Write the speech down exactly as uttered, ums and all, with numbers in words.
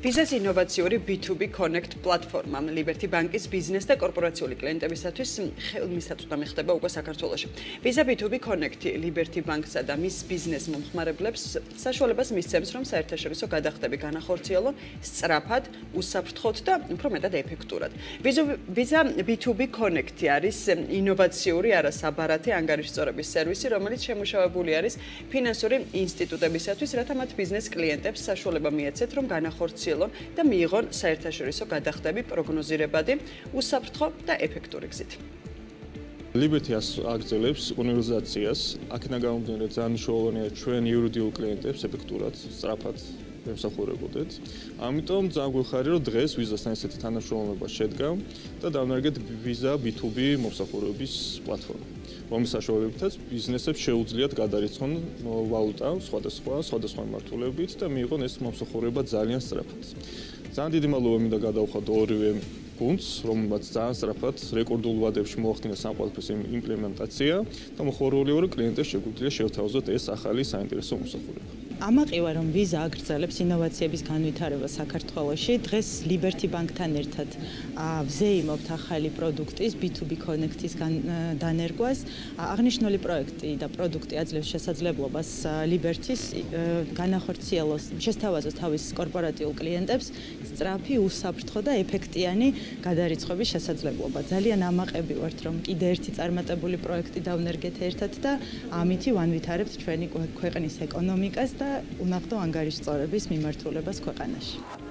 Visa-ს ინოვაციური B two B Connect პლატფორმა Liberty Bank-ის ბიზნეს და კორპორაციული კლიენტებისათვის ხელმისაწვდომი ხდება უკვე საქართველოში. Visa B two B Connect Liberty Bank-სა და მის ბიზნეს მომხმარებლებს საშუალებას მისცემს, რომ საერთაშორისო გადახდები განახორციელონ სწრაფად, უსაფრთხოდ და უფრო მეტად ეფექტურად. Visa B two B Connect არის ინოვაციური არასაბარათი ანგარიშწორების სერვისი, რომელიც შემუშავებული არის ფინანსური ინსტიტუტებისათვის, რათა მათ ბიზნეს კლიენტებს საშუალება მიეცეთ, რომ განახორციელონ და მიიღონ საერთაშორისო გადახდები პროგნოზირებადი, უსაფრთხო და ეფექტური გზით. Liberty აგრძელებს უნივერსალიზაციას, აქედან გამომდინარე ძალიან მნიშვნელოვანია ჩვენ იურიდიულ კლიენტებს ეფექტურად, სწრაფად ემსახურებოდეთ. ამიტომ ძალიან გვიხარია, რომ დღეს ვიზასთან ესეთი თანამშრომლობა შედგა და დავნერგეთ Visa B two B მომსახურების პლატფორმა, რომლის საშუალებითაც ბიზნესებს შეუძლიათ გადარიცხონ ვალუტა სხვადასხვა სხვადასხვა მიმართულებით და მიიღონ ეს მომსახურება ძალიან სწრაფად. ძალიან დიდი მადლობა მინდა გადავხადო ორივე გუნდს, რომელმაც ძალიან სწრაფად რეკორდულ ვადებში მოახდინა სამყაროს იმპლემენტაცია და მოხორული ვარ კლიენტებს შეგვიძლია შევთავაზოთ ეს ახალი საინტერესო მომსახურება. ამაყივა რომ Visa აგრძელებს ინოვაციების განვითარებას საქართველოში, დღეს Liberty Bank-თან ერთად ვზეიმობთ ახალი პროდუქტის B two B Connect-ის დანერგვას. აღნიშნული პროექტი და პროდუქტი აძლევს შესაძლებლობას Liberty-ს განახორციელოს, შესთავაზოს თავის კორპორატიულ კლიენტებს სწრაფი, უსაფრთხო და ეფექტიანი გადარიცხვების შესაძლებლობა. ძალიან ამაყები ვართ, რომ კიდე ერთი წარმატებული პროექტი დავნერგეთ ერთად და ამითი ვანვითარებთ ჩვენი ქვეყნის ეკონომიკას და უნახდო ანგარიშწორების მიმართულებას ქვეყანაში.